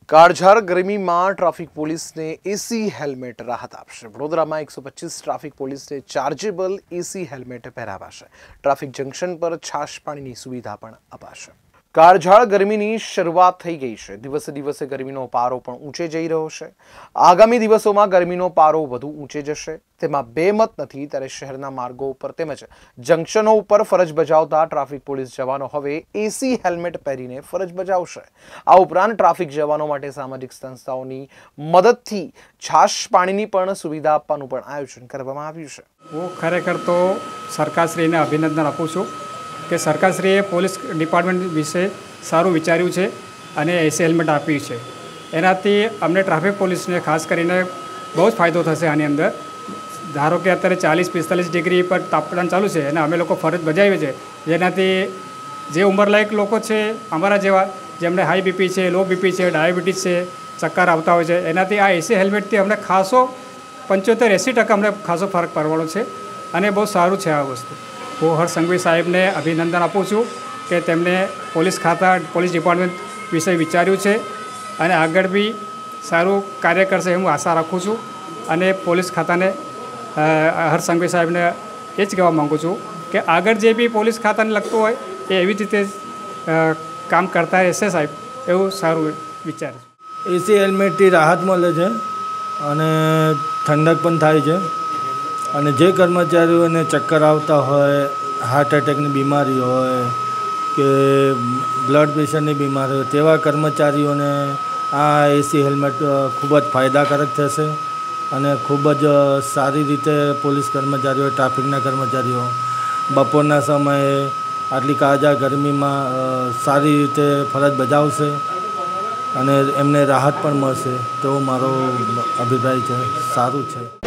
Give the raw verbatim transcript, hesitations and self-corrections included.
કાળઝાળ ગરમીમાં ટ્રાફિક પોલીસને એસી હેલ્મેટ રાહત આપશે। વડોદરામાં એકસો પચીસ ટ્રાફિક પોલીસને ચાર્જેબલ એસી હેલ્મેટ પહેરાવાશે। ટ્રાફિક જંકશન પર છાશ પાણીની સુવિધા પણ અપાશે। કાળઝાળ ગરમીની શરૂઆત થઈ ગઈ છે। દિવસે દિવસે ગરમીનો પારો પણ ઊંચે જઈ રહ્યો છે। આગામી દિવસોમાં ગરમીનો પારો વધુ ઊંચે જશે તેમાં બે મત નથી। ત્યારે શહેરના માર્ગો ઉપર તેમજ જંકશનો ઉપર ફરજ બજાવતા ટ્રાફિક પોલીસ જવાનો હવે એસી હેલ્મેટ પહેરીને ફરજ બજાવશે। આ ઉપરાંત ટ્રાફિક જવાનો માટે સામાજિક સંસ્થાઓની મદદથી છાશ પાણીની પણ સુવિધા આપવાનું પણ આયોજન કરવામાં આવ્યું છે। હું ખરેખર તો સરકારશ્રીને અભિનંદન આપું છું કે સરકારશ્રીએ પોલીસ ડિપાર્ટમેન્ટ વિશે સારું વિચાર્યું છે અને એસી હેલ્મેટ આપ્યું છે। એનાથી અમને ટ્રાફિક પોલીસને ખાસ કરીને બહુ જ ફાયદો થશે। આની અંદર ધારો કે અત્યારે ચાલીસ પિસ્તાલીસ ડિગ્રી પર તાપમાન ચાલુ છે અને અમે લોકો ફરજ બજાવીએ છીએ, જેનાથી જે ઉંમરલાયક લોકો છે અમારા જેવા, જેમને હાઈ બીપી છે, લો બીપી છે, ડાયાબિટીસ છે, ચક્કર આવતા હોય છે, એનાથી આ એસી હેલ્મેટથી અમને ખાસો પંચોતેર એંસી ટકા અમને ખાસો ફરક પડવાનો છે અને બહુ સારું છે આ વસ્તુ। હું હર્ષ સંઘવી સાહેબને અભિનંદન આપું છું કે તેમણે પોલીસ ખાતા પોલીસ ડિપાર્ટમેન્ટ વિશે વિચાર્યું છે અને આગળ બી સારું કાર્ય કરશે હું આશા રાખું છું। અને પોલીસ ખાતાને હર્ષ સંઘવી સાહેબને એ જ કહેવા માગું છું કે આગળ જે બી પોલીસ ખાતાને લગતું હોય એ એવી જ રીતે કામ કરતા રહેશે સાહેબ, એવું સારું વિચાર છે। એસી હેલ્મેટથી રાહત મળે છે અને ઠંડક પણ થાય છે અને જે કર્મચારીઓને ચક્કર આવતા હોય, હાર્ટ એટેકની બીમારી હોય કે બ્લડ પ્રેશરની બીમારી હોય તેવા કર્મચારીઓને આ એસી હેલ્મેટ ખૂબ જ ફાયદાકારક થશે અને ખૂબ જ સારી રીતે પોલીસ કર્મચારીઓ, ટ્રાફિકના કર્મચારીઓ બપોરના સમયે આટલી કાળઝાળ ગરમીમાં સારી રીતે ફરજ બજાવશે અને એમને રાહત પણ મળશે તેવો મારો અભિપ્રાય છે। સારું છે।